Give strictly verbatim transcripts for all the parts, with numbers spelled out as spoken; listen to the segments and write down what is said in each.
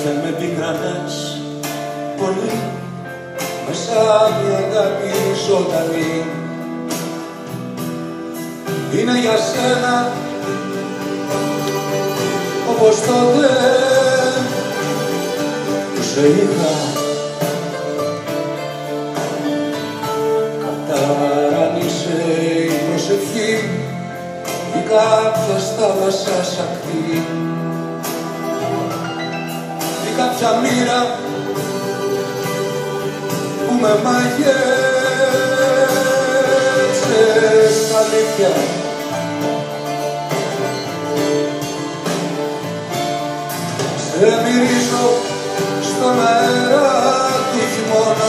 και με πικρανές πολύ μέσα μια αγάπη ζωντανή. Είναι για σένα όπως τότε που σε είχα καταρανίσε η προσευχή ή κάποια στάβασα σακτή ή κάποια μοίρα που με μάγεψε στα αλήθεια. Σε μυρίζω στον αέρα του χειμώνα,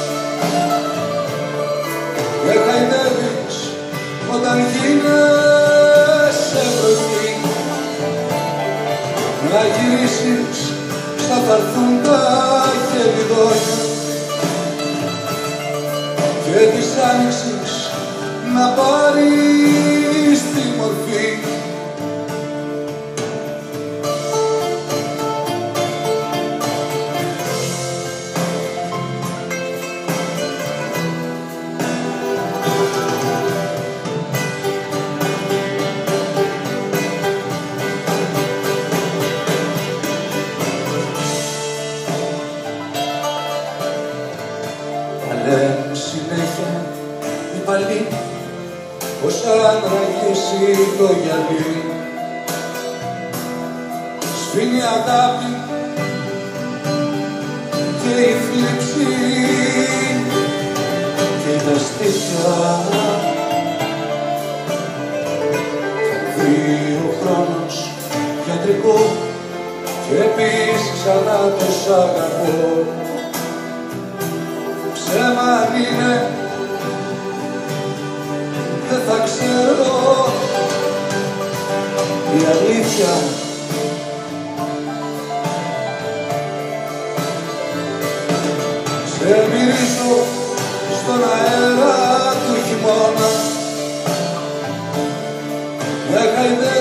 με χαϊδεύεις όταν γίνεσαι βροχή. Να γυρίσεις στα φαρθούν τα χελιδόνια και της άνοιξης να πάρεις τη μορφή. Λένε συνέχεια οι παλιοί πως αν ραγίσει το γυαλί σφήνει η αγάπη και η θλίψη και τα στήθια. Θα βρει ο χρόνος γιατρικό και πεις ξανά το σ' αγαπώ. Ψέμα αν είναι, δεν θα ξέρω η αλήθεια. Σε μυρίζω στον αέρα του χειμώνα, με χαϊδεύεις